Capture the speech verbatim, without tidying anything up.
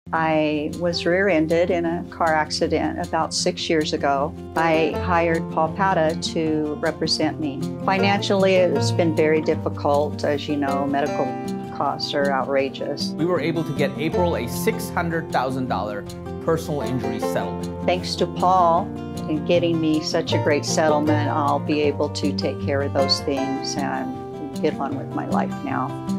I was rear-ended in a car accident about six years ago. I hired Paul Padda to represent me. Financially, it's been very difficult. As you know, medical costs are outrageous. We were able to get April a six hundred thousand dollar personal injury settlement. Thanks to Paul in getting me such a great settlement, I'll be able to take care of those things and get on with my life now.